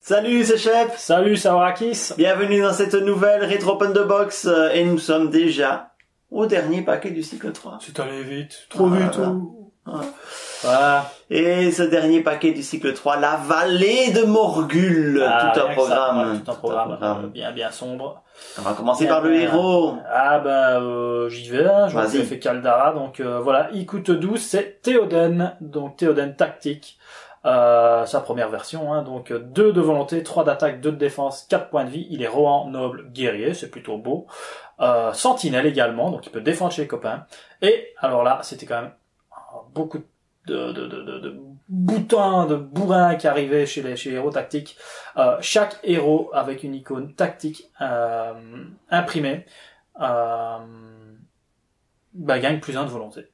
Salut, c'est Chef. Salut, c'est Aurakis. Bienvenue dans cette nouvelle Retro Open the Box et nous sommes déjà au dernier paquet du cycle 3. C'est allé vite, trop vite. Voilà. Et ce dernier paquet du cycle 3, la vallée de Morgul, tout un programme. Tout un programme bien sombre. On va commencer par le héros. J'y vais, hein. Je vous ai fait Caldara, donc voilà, il coûte 12, c'est Théoden, donc Théoden tactique. Sa première version, hein, donc 2 de volonté, 3 d'attaque, 2 de défense, 4 points de vie, il est Rohan, noble, guerrier, c'est plutôt beau. Sentinelle également, donc il peut défendre chez les copains. Et alors là, c'était quand même beaucoup de boutins, de bourrins qui arrivaient chez les héros tactiques. Chaque héros avec une icône tactique imprimée gagne plus 1 de volonté.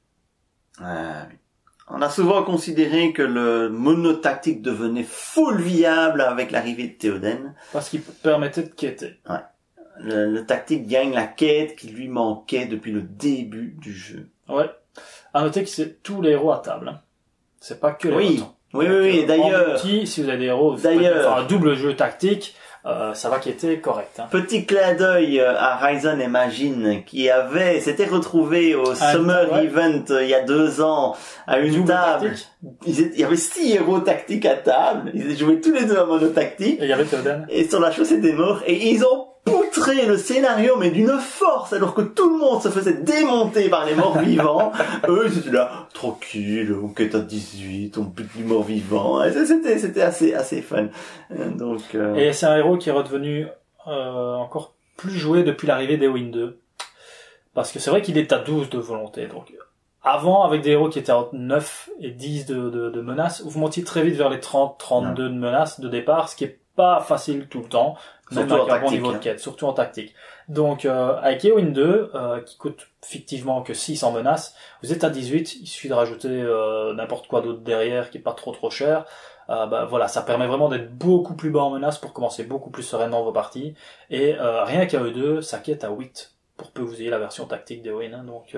On a souvent considéré que le monotactique devenait full viable avec l'arrivée de Théoden. Parce qu'il permettait de quêter. Ouais. Le tactique gagne la quête qui lui manquait depuis le début du jeu. Ouais. À noter que c'est tous les héros à table. Hein. C'est pas que les votants. Oui. D'ailleurs, si vous avez des héros, vous pouvez faire un double jeu tactique. Ça va quêter correct. Hein. Petit clin d'œil à Ryzen et Magin qui s'était retrouvé au Summer Event il y a 2 ans à une table. Il y avait 6 héros tactiques à table. Ils jouaient tous les deux à monotactique. Et il y avait Théoden. Et sur la chaussée des morts. Et ils ont poutré le scénario mais d'une force alors que tout le monde se faisait démonter par les morts vivants. Eux ils étaient là tranquille, on quête à 18, on bute du mort vivant. C'était assez fun. Et c'est un héros qui est redevenu encore plus joué depuis l'arrivée d'Eowyn 2. Parce que c'est vrai qu'il est à 12 de volonté. Donc avant, avec des héros qui étaient entre 9 et 10 de menaces, vous montiez très vite vers les 30, 32 de menaces de départ, ce qui est pas facile tout le temps. Même avec un bon niveau de quête, surtout en tactique. Donc, avec Eowyn 2, qui coûte fictivement que 6 en menaces, vous êtes à 18, il suffit de rajouter n'importe quoi d'autre derrière qui est pas trop cher. Voilà, ça permet vraiment d'être beaucoup plus bas en menaces pour commencer beaucoup plus sereinement vos parties. Et rien qu'à E2, ça quête à 8 pour peu que vous ayez la version tactique d'Eowyn. Hein, donc,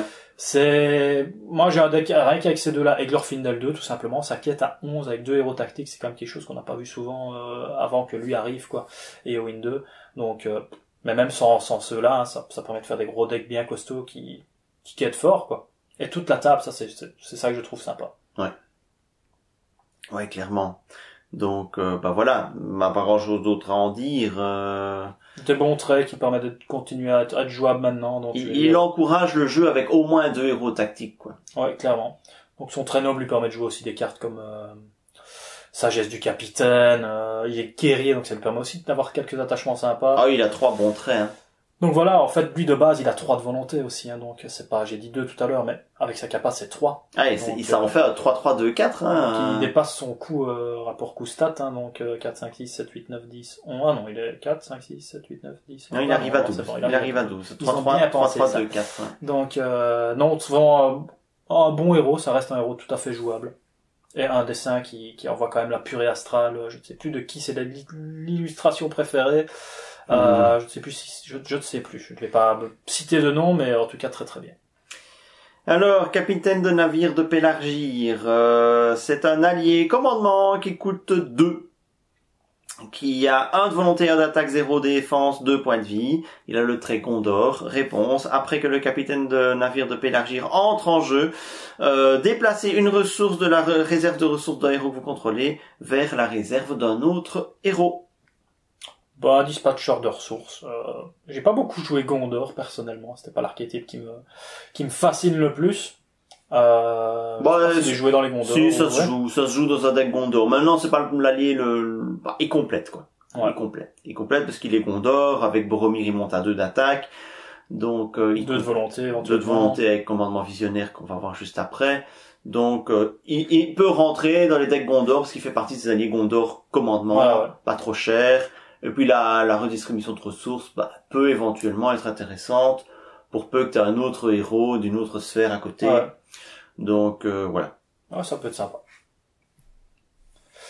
moi j'ai un deck rien qu'avec ces deux-là, et Glorfindel 2 tout simplement, ça quête à 11 avec 2 héros tactiques, c'est quand même quelque chose qu'on n'a pas vu souvent avant que lui arrive quoi, et Eowyn 2. Donc mais même sans ceux-là, hein, ça permet de faire des gros decks bien costauds qui quêtent fort quoi. Et toute la table, ça c'est ça que je trouve sympa. Ouais, clairement. Donc voilà, pas grand-chose d'autre à en dire. Des bons traits qui permettent de continuer à être jouable maintenant. Donc il encourage le jeu avec au moins 2 héros tactiques, quoi. Ouais, clairement. Donc son trait noble lui permet de jouer aussi des cartes comme Sagesse du Capitaine. Il est guerrier, donc ça lui permet aussi d'avoir quelques attachements sympas. Ah, il a 3 bons traits. Hein. Donc voilà, en fait, lui de base, il a 3 de volonté aussi. Hein, donc c'est pas, j'ai dit 2 tout à l'heure, mais avec sa capa, c'est 3. Ah, et ça en fait 3-3-2-4. Hein. Il dépasse son coût rapport coût-stat, hein, donc 4, 5, 6, 7, 8, 9, 10, 11. Ah non, il est 4, 5, 6, 7, 8, 9, 10. Non, il arrive à 12. Il arrive à 12. 3-3-2-4. Donc non, souvent un bon héros, ça reste un héros tout à fait jouable. Et un dessin qui envoie quand même la purée astrale. Je ne sais plus de qui c'est l'illustration préférée. Je ne sais plus si je ne sais plus. Je ne vais pas citer de nom, mais en tout cas très très bien. Alors, capitaine de navire de Pélargir, c'est un allié commandement qui coûte 2. Qui a 1 de volonté, 1 d'attaque, 0 de défense, 2 points de vie. Il a le trait Gondor. Réponse, après que le capitaine de navire de Pélargir entre en jeu, déplacez une ressource de la réserve de ressources d'un héros que vous contrôlez vers la réserve d'un autre héros. Dispatcher de ressources. J'ai pas beaucoup joué Gondor, personnellement. C'était pas l'archétype qui me fascine le plus. J'ai joué dans les Gondor. Si, ça se joue dans un deck Gondor. Maintenant, c'est pas l'allié il complète, quoi. Ouais. Il complète parce qu'il est Gondor, avec Boromir, il monte à 2 d'attaque. Donc, 2 de volonté, 2 de volonté avec commandement visionnaire qu'on va voir juste après. Donc, il peut rentrer dans les decks Gondor parce qu'il fait partie des alliés Gondor commandement, pas trop cher. Et puis la redistribution de ressources peut éventuellement être intéressante pour peu que tu aies un autre héros d'une autre sphère à côté. Ouais. Donc voilà. Ça peut être sympa.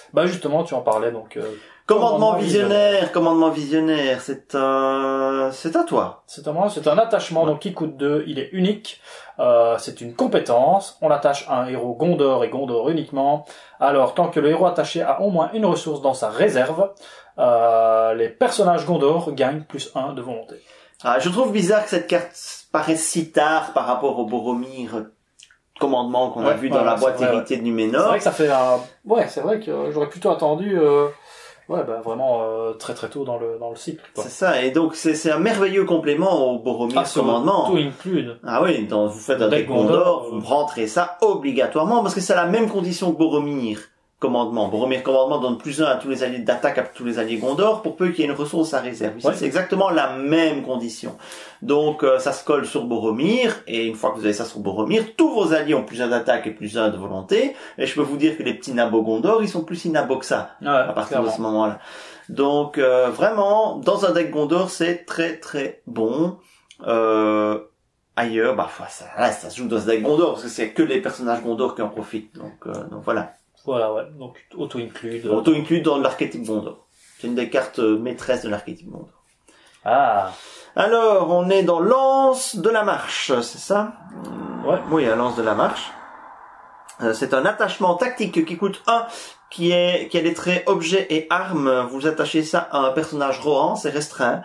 Bah justement, tu en parlais donc. Commandement visionnaire, c'est à toi. C'est à moi, c'est un attachement donc qui coûte 2, il est unique. C'est une compétence, on l'attache à un héros Gondor et Gondor uniquement. Alors, tant que le héros attaché a au moins une ressource dans sa réserve, les personnages Gondor gagnent +1 de volonté. Ah, je trouve bizarre que cette carte paraisse si tard par rapport au Boromir commandement qu'on a vu dans la boîte héritée de Numénor. C'est vrai que ça fait c'est vrai que j'aurais plutôt attendu vraiment très très tôt dans le cycle, quoi. C'est ça, et donc c'est un merveilleux complément au Boromir commandement. Tout include. Ah oui, vous faites un deck Gondor, vous rentrez ça obligatoirement parce que c'est la même condition que Boromir commandement. Boromir commandement donne +1 à tous les alliés d'attaque, à tous les alliés Gondor, pour peu qu'il y ait une ressource à réserve. Ici, c'est exactement la même condition. Donc, ça se colle sur Boromir, et une fois que vous avez ça sur Boromir, tous vos alliés ont +1 d'attaque et +1 de volonté, et je peux vous dire que les petits nabos Gondor, ils sont plus si nabos que ça, à partir de ce moment-là. Donc, vraiment, dans un deck Gondor, c'est très très bon. Ailleurs, ça se joue dans un deck Gondor, parce que c'est que les personnages Gondor qui en profitent. Donc voilà. Voilà, ouais. Donc, auto-include. Auto-include dans l'archétype Gondor. C'est une des cartes maîtresses de l'archétype Gondor. Ah. Alors, on est dans Lance de la Marche, c'est ça? Ouais. Oui, Lance de la Marche. C'est un attachement tactique qui coûte 1, qui a les traits objet et armes. Vous attachez ça à un personnage Rohan, c'est restreint.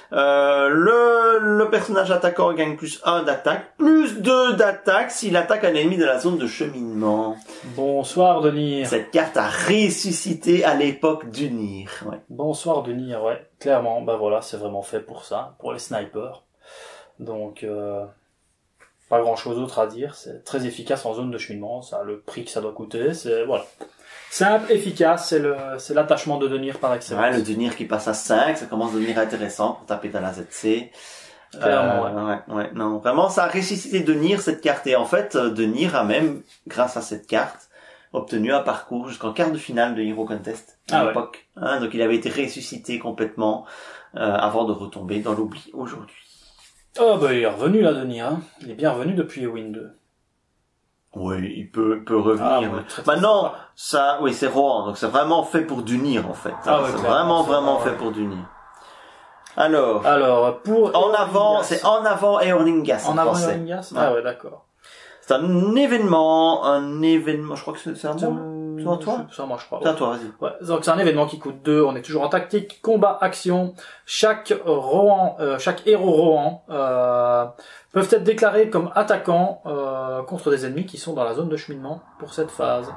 Le personnage attaquant gagne +1 d'attaque, +2 d'attaque s'il attaque un ennemi de la zone de cheminement. Bonsoir Denir. Cette carte a ressuscité à l'époque d'Unir. Ouais. Bonsoir Denir, ouais. Clairement, voilà, c'est vraiment fait pour ça, pour les snipers. Donc, pas grand chose d'autre à dire. C'est très efficace en zone de cheminement. Ça a le prix que ça doit coûter. Voilà. Simple, efficace, c'est l'attachement de Denir par excellence. Ouais, le Denir qui passe à 5, ça commence à devenir intéressant pour taper dans la ZC. Ouais. Non, vraiment, ça a ressuscité Denir, cette carte. Et en fait, Denir a même, grâce à cette carte, obtenu un parcours jusqu'en quart de finale de Hero Contest à l'époque. Hein, donc il avait été ressuscité complètement avant de retomber dans l'oubli aujourd'hui. Oh, il est revenu là, Denir. Hein. Il est bien revenu depuis Eowyn 2. Oui, il peut revenir. Maintenant, ça, oui, c'est Rohan, donc c'est vraiment fait pour Dunir, en fait. C'est vraiment fait pour Dunir. Alors, en avant Eorlingas. En avant Eorlingas? Ah ouais, d'accord. C'est un événement, je crois que c'est un mot. C'est à toi? Ça marche pas. C'est à toi, vas-y. Ouais, donc c'est un événement qui coûte 2, on est toujours en tactique, combat, action. Chaque héros Rohan, peuvent être déclarés comme attaquants, contre des ennemis qui sont dans la zone de cheminement pour cette phase.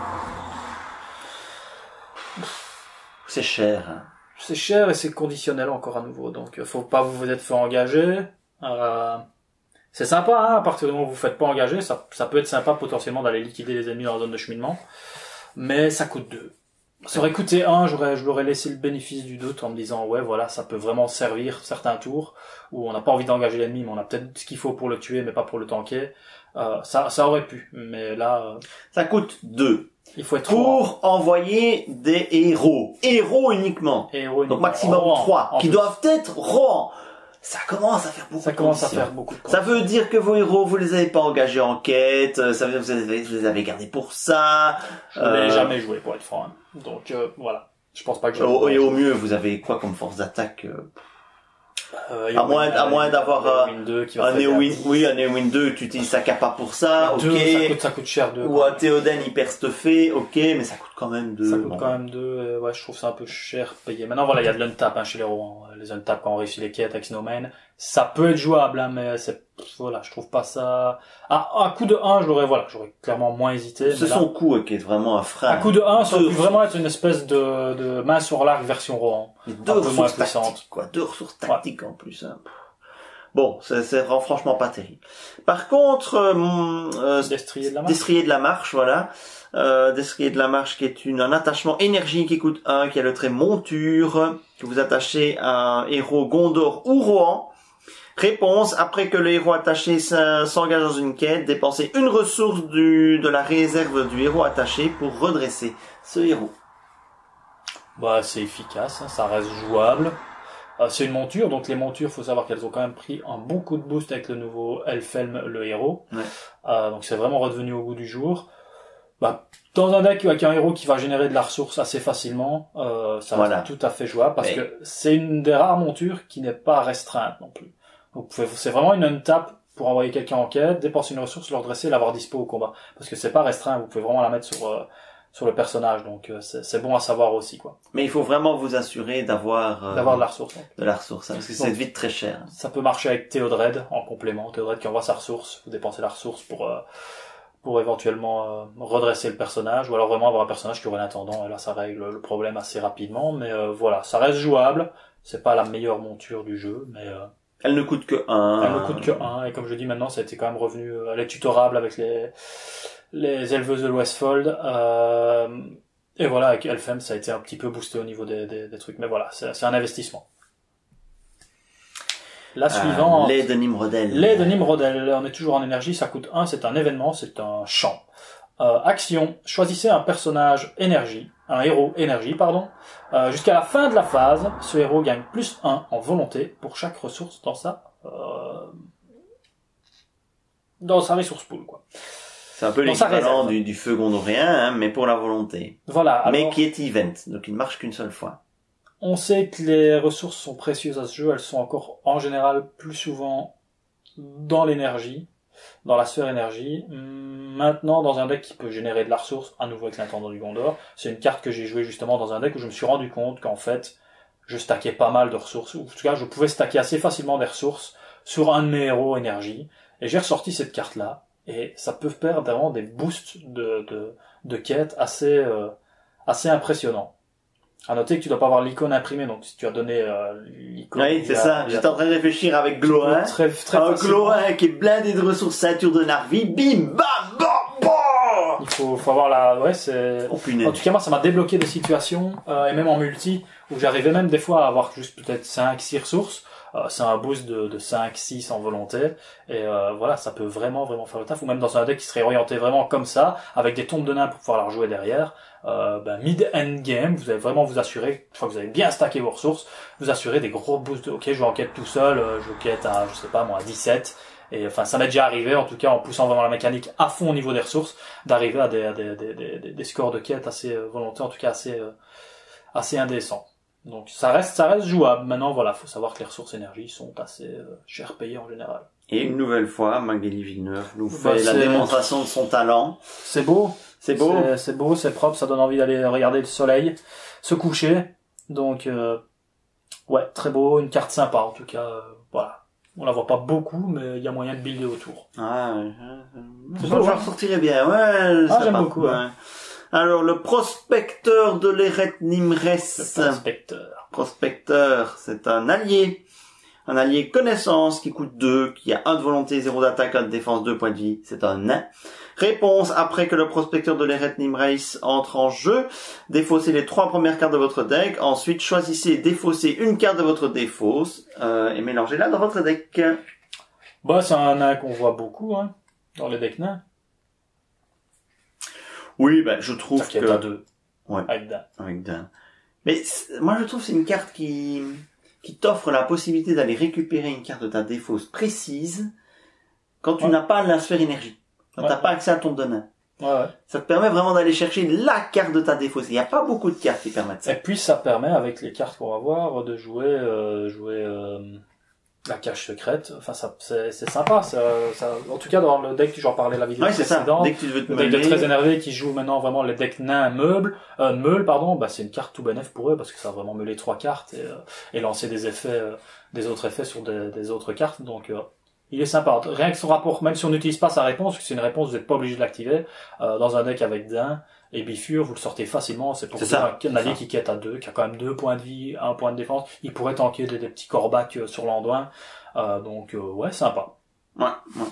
C'est cher. Hein. C'est cher et c'est conditionnel encore à nouveau, donc faut pas vous être fait engager. C'est sympa, hein, à partir du moment où vous faites pas engager, ça peut être sympa potentiellement d'aller liquider les ennemis dans la zone de cheminement, mais ça coûte 2. Ça aurait coûté 1, je l'aurais laissé le bénéfice du doute en me disant voilà, ça peut vraiment servir certains tours où on n'a pas envie d'engager l'ennemi, mais on a peut-être ce qu'il faut pour le tuer, mais pas pour le tanker. Ça aurait pu, mais là... ça coûte 2. Il faut être pour envoyer des héros uniquement. Donc maximum 3, qui doivent être Rohan. Ça commence à faire beaucoup. Ça veut dire que vos héros, vous les avez pas engagés en quête. Ça veut dire que vous les avez gardés pour ça. Je ne l'ai jamais joué, pour être franc. Hein. Donc voilà. Je pense pas que et au mieux, vous avez quoi comme force d'attaque? À moins d'avoir un Eowyn 2, tu utilises sa capa pour ça, ok. Ça coûte cher 2. Ou un Théoden hyper stuffé, ok, mais ça coûte quand même 2. Ça coûte quand même 2, ouais, je trouve ça un peu cher payé. Maintenant, voilà, il y a de l'untap, chez les héros. Les untap, quand on réussit les quêtes avec Snowman, ça peut être jouable, hein, mais je trouve pas ça... À coup de 1, j'aurais clairement moins hésité. C'est son coup, qui est vraiment un frein. À coup de 1, ça peut vraiment être une espèce de main sur l'arc version Rohan. Deux ressources tactiques, quoi. 2 ressources tactiques en plus, hein. Bon, c'est franchement pas terrible. Par contre, Destrier de la Marche, voilà. Destrier de la Marche qui est un attachement énergie qui coûte 1, qui a le trait monture, que vous attachez à un héros Gondor ou Rohan. Réponse, après que le héros attaché s'engage dans une quête, dépensez une ressource de la réserve du héros attaché pour redresser ce héros. C'est efficace, hein, ça reste jouable. C'est une monture, donc les montures, faut savoir qu'elles ont quand même pris un bon coup de boost avec le nouveau Elfhelm, le héros. Ouais. Donc c'est vraiment redevenu au goût du jour. Dans un deck avec un héros qui va générer de la ressource assez facilement, ça reste tout à fait jouable parce que c'est une des rares montures qui n'est pas restreinte non plus. Donc c'est vraiment une untap pour envoyer quelqu'un en quête, dépenser une ressource, le redresser et l'avoir dispo au combat. Parce que c'est pas restreint, vous pouvez vraiment la mettre sur le personnage, donc c'est bon à savoir aussi, quoi. Mais il faut vraiment vous assurer d'avoir de la ressource. De la ressource, hein, parce que c'est vite très cher. Ça peut marcher avec Théodred en complément. Théodred qui envoie sa ressource, vous dépensez la ressource pour éventuellement redresser le personnage, ou alors vraiment avoir un personnage qui aurait l'intendant, et là ça règle le problème assez rapidement, mais voilà, ça reste jouable, c'est pas la meilleure monture du jeu, mais elle ne coûte que 1. Elle ne coûte que 1, et comme je dis maintenant, ça a été quand même revenu, elle est tutorable avec les éleveuses de l'Westfold, et voilà, avec Elfhem, ça a été un petit peu boosté au niveau des trucs, mais voilà, c'est un investissement. La suivante. Les de Nimrodel. Les de Nimrodel. On est toujours en énergie, ça coûte 1, c'est un événement, c'est un champ. Action. Choisissez un personnage énergie, un héros énergie, pardon. Jusqu'à la fin de la phase, ce héros gagne plus 1 en volonté pour chaque ressource dans sa ressource pool, quoi. C'est un peu l'équivalent du feu gondorien, hein, mais pour la volonté. Voilà. Alors, mais qui est event, donc il ne marche qu'une seule fois. On sait que les ressources sont précieuses à ce jeu, elles sont encore en général plus souvent dans l'énergie, dans la sphère énergie. Maintenant, dans un deck qui peut générer de la ressource, à nouveau avec l'intendant du Gondor, c'est une carte que j'ai jouée justement dans un deck où je me suis rendu compte qu'en fait, je stackais pas mal de ressources, ou en tout cas, je pouvais stacker assez facilement des ressources sur un de mes héros énergie, et j'ai ressorti cette carte-là, et ça peut faire vraiment des boosts de quêtes assez impressionnants. À noter que tu dois pas avoir l'icône imprimée, donc si tu as donné l'icône... Oui, c'est ça. J'étais en train de réfléchir avec Gloin. Très un Gloin qui est blindé de ressources ceinture de Narvi. Bim, bam, bam, bam. Il faut avoir la... Ouais, c'est... Oh, punaise. En tout cas, moi, ça m'a débloqué des situations, et même en multi, où j'arrivais même des fois à avoir juste peut-être 5-6 ressources. C'est un boost de 5-6 en volonté, et voilà, ça peut vraiment faire le taf, ou même dans un deck qui serait orienté vraiment comme ça, avec des tombes de nains pour pouvoir la rejouer derrière. Mid-end game, vous allez vraiment vous assurer, une fois que vous avez bien stacké vos ressources, vous assurer des gros boosts. Ok, je vais en quête tout seul, je quête à, je sais pas moi, à 17, et enfin ça m'est déjà arrivé, en tout cas en poussant vraiment la mécanique à fond au niveau des ressources, d'arriver à des scores de quête assez volontés, en tout cas assez indécents. Donc ça reste jouable. Maintenant voilà, faut savoir que les ressources énergie sont assez cher payées en général. Et une nouvelle fois, Magali Villeneuve nous fait la démonstration de son talent. C'est beau. C'est beau. C'est beau, c'est propre, ça donne envie d'aller regarder le soleil se coucher. Donc ouais, très beau, une carte sympa en tout cas. Voilà. On la voit pas beaucoup, mais il y a moyen de builder autour. Ah, je ressortirais bien. Ouais. J'aime beaucoup. Ouais. Alors, le prospecteur de l'Eret Nimres. Prospecteur, c'est un allié. Un allié connaissance qui coûte 2, qui a 1 de volonté, 0 d'attaque, 1 de défense, 2 points de vie. C'est un nain. Réponse, après que le prospecteur de l'Eret Nimres entre en jeu, défaussez les 3 premières cartes de votre deck. Ensuite, choisissez et défaussez une carte de votre défausse, et mélangez-la dans votre deck. Bah, c'est un nain qu'on voit beaucoup, hein, dans les decks nains. Oui, ben, je trouve que... à 2. Ouais. Avec Dain. Mais, moi, je trouve que c'est une carte qui t'offre la possibilité d'aller récupérer une carte de ta défausse précise quand tu n'as pas la sphère énergie. Quand t'as pas accès à ton nain. Ouais. Ça te permet vraiment d'aller chercher la carte de ta défausse. Il n'y a pas beaucoup de cartes qui permettent ça. Et puis, ça permet, avec les cartes qu'on va voir, de jouer la cache secrète. Enfin, c'est sympa. Ça, en tout cas, dans le deck, j'en parlais la vidéo précédente. Dès que tu veux te le deck de très énervé qui joue maintenant vraiment les decks nains meule, bah, c'est une carte tout bénef pour eux parce que ça va vraiment meuler 3 cartes et lancer des effets, des autres effets sur des autres cartes. Donc, il est sympa. Rien que son rapport, même si on n'utilise pas sa réponse, parce que c'est une réponse, vous n'êtes pas obligé de l'activer, dans un deck avec Dain et Bifur, vous le sortez facilement. C'est pour un allié qui quête à 2, qui a quand même 2 points de vie, 1 point de défense. Il pourrait tanker des petits corbacs sur l'Anduin. Donc, ouais, sympa. Ouais.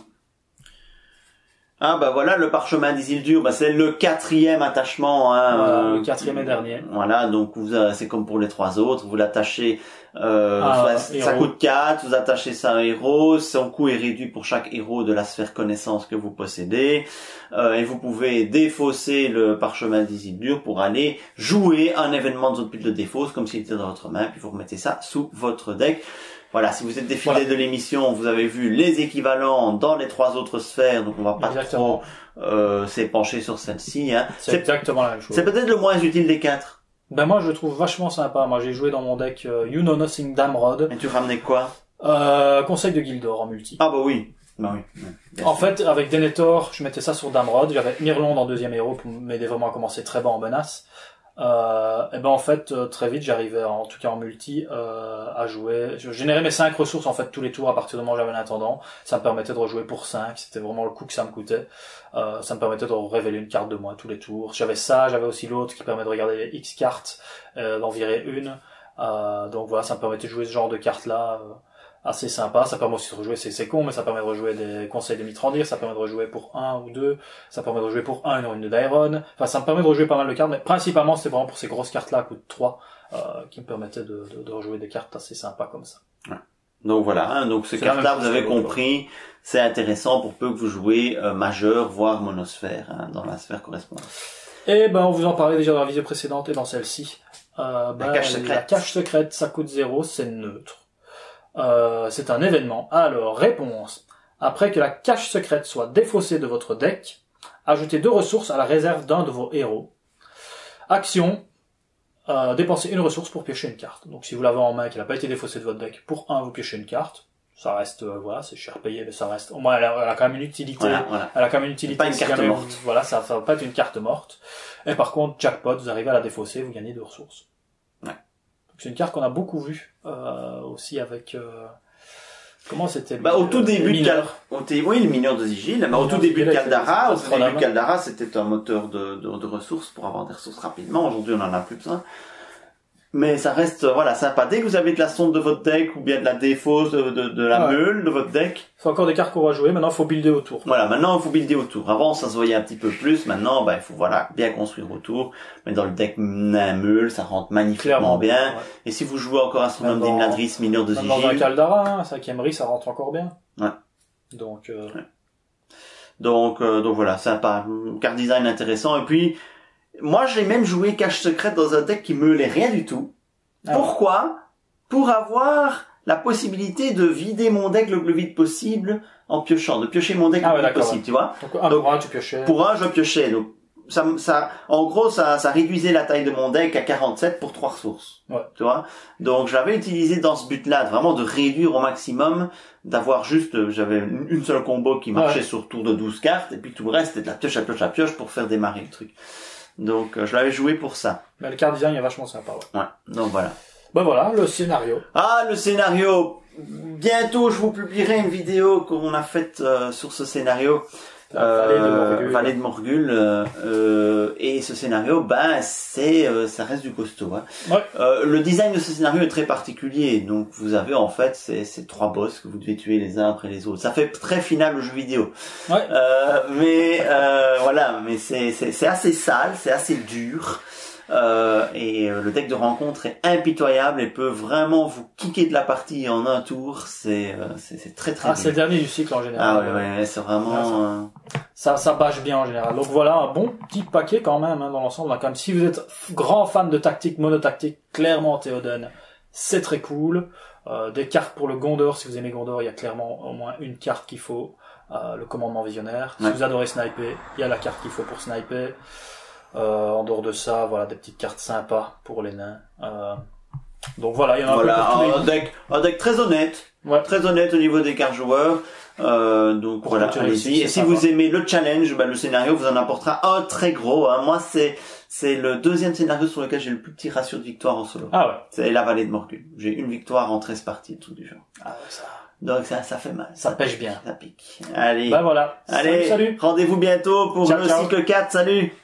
Ah, bah voilà, le parchemin d'Isildur, bah c'est le 4e attachement, hein. Voilà, le 4e et dernier. Voilà, donc c'est comme pour les 3 autres, vous l'attachez, ça coûte 4, vous attachez ça à un héros, son coût est réduit pour chaque héros de la sphère connaissance que vous possédez, et vous pouvez défausser le parchemin d'Isildur pour aller jouer un événement de votre pile de défausse, comme s'il était dans votre main, puis vous remettez ça sous votre deck. voilà, si vous êtes des fidèles de l'émission, vous avez vu les équivalents dans les 3 autres sphères, donc on va pas trop s'épancher sur celle-ci. Hein. C'est exactement la même chose. C'est peut-être le moins utile des 4. Ben moi je le trouve vachement sympa. Moi j'ai joué dans mon deck You Know Nothing Damrod. Et tu ramenais quoi? Conseil de Gildor en multi. Ah bah oui. Bah oui. En fait, avec Denethor, je mettais ça sur Damrod. J'avais Mirlond en deuxième héros pour m'aider vraiment à commencer très bas en menace. Et ben en fait très vite j'arrivais en tout cas en multi à jouer, je générais mes 5 ressources en fait tous les tours à partir du moment où j'avais l'intendant, ça me permettait de rejouer pour 5, c'était vraiment le coup que ça me coûtait, ça me permettait de révéler une carte de moi tous les tours, j'avais aussi l'autre qui permet de regarder les X cartes, d'en virer une, donc voilà, ça me permettait de jouer ce genre de cartes là assez sympa, ça permet aussi de rejouer, c'est con, mais ça permet de rejouer des conseils de Mithrandir, ça permet de rejouer pour 1 ou 2, ça permet de rejouer pour 1 une rune de Daeron, enfin ça me permet de rejouer pas mal de cartes, mais principalement c'était vraiment pour ces grosses cartes là à coût de 3, qui me permettaient de rejouer des cartes assez sympas comme ça. Ouais. Donc voilà, hein, donc ces cartes-là, vous avez compris, c'est intéressant pour peu que vous jouez majeur, voire monosphère, hein, dans la sphère correspondante. Et ben on vous en parlait déjà dans la vidéo précédente et dans celle-ci. La cache secrète. La cache secrète, ça coûte 0, c'est neutre. C'est un événement. Alors, réponse. Après que la cache secrète soit défaussée de votre deck, ajoutez 2 ressources à la réserve d'un de vos héros. Action. Dépensez une ressource pour piocher une carte. Donc si vous l'avez en main et qu'elle n'a pas été défaussée de votre deck, pour 1 vous piochez une carte. Ça reste, voilà, c'est cher payé, mais ça reste, au moins elle a quand même une utilité. Voilà. Elle a quand même une utilité. Pas une carte morte. Voilà, ça va pas être une carte morte. Et par contre, jackpot, vous arrivez à la défausser, vous gagnez 2 ressources. C'est une carte qu'on a beaucoup vue aussi avec comment c'était au tout début oui, le mineur de Sigil, mais au tout début de Caldara, c'était un moteur de ressources pour avoir des ressources rapidement. Aujourd'hui, on en a plus besoin. Mais ça reste, voilà, sympa. Dès que vous avez de la sonde de votre deck, ou bien de la défausse de la meule de votre deck. C'est encore des cartes qu'on va jouer, maintenant il faut builder autour. Voilà, maintenant il faut builder autour. Avant, ça se voyait un petit peu plus, maintenant, il faut, voilà, bien construire autour. Mais dans le deck meule, ça rentre magnifiquement bien. Ouais. Et si vous jouez encore Astronome d'Imladris, mineur de Sigil. Dans un Caldara, hein, 5e riz, ça rentre encore bien. Ouais. Donc, ouais. Donc voilà, sympa. Card design intéressant. Et puis, moi, j'ai même joué cache secrète dans un deck qui meulait rien du tout. Pourquoi? Pour avoir la possibilité de vider mon deck le plus vite possible en piochant, de piocher mon deck le plus vite possible, tu vois. Donc, pour un, tu piochais. Pour un, je piochais. Donc, en gros, ça réduisait la taille de mon deck à 47 pour 3 ressources. Ouais. Tu vois. Donc, j'avais utilisé dans ce but-là, vraiment de réduire au maximum, d'avoir juste, j'avais une seule combo qui marchait sur tour de 12 cartes, et puis tout le reste, c'était de la pioche à pioche à pioche pour faire démarrer le truc. Donc, je l'avais joué pour ça. Mais le card design est vachement sympa, ouais. Donc voilà. Ben voilà, le scénario. Ah, le scénario. Bientôt, je vous publierai une vidéo qu'on a faite sur ce scénario. Vallée de Morgul. Et ce scénario, ça reste du costaud. Hein. Ouais. Le design de ce scénario est très particulier. Donc, vous avez en fait ces 3 boss que vous devez tuer les uns après les autres. Ça fait très final au jeu vidéo. Ouais. Voilà, mais c'est assez sale, c'est assez dur. Et le deck de rencontre est impitoyable et peut vraiment vous kicker de la partie en un tour. C'est très très. C'est le dernier du cycle en général. Ah ouais, c'est vraiment. Ça bâche bien en général. Donc voilà, un bon petit paquet quand même dans l'ensemble. Quand même, si vous êtes grand fan de tactique, monotactique, clairement Théoden, c'est très cool. Des cartes pour le Gondor, si vous aimez Gondor, il y a clairement au moins une carte qu'il faut. Le commandement visionnaire. Si vous adorez sniper, il y a la carte qu'il faut pour sniper. En dehors de ça, voilà, des petites cartes sympas pour les nains. Donc voilà, il y en a un deck très honnête. Ouais. Très honnête au niveau des cartes joueurs. Donc pour voilà, allez-y. Et si vous aimez le challenge, le scénario vous en apportera un très gros. Hein. Moi, c'est le 2e scénario sur lequel j'ai le plus petit ratio de victoire en solo. Ah ouais. C'est la Vallée de Morgul. J'ai une victoire en 13 parties, tout du genre. Ah ouais, ça. Donc ça fait mal. Ça pêche bien. Ça pique. Allez. Voilà. Allez. Salut. Rendez-vous bientôt pour le cycle 4. Salut.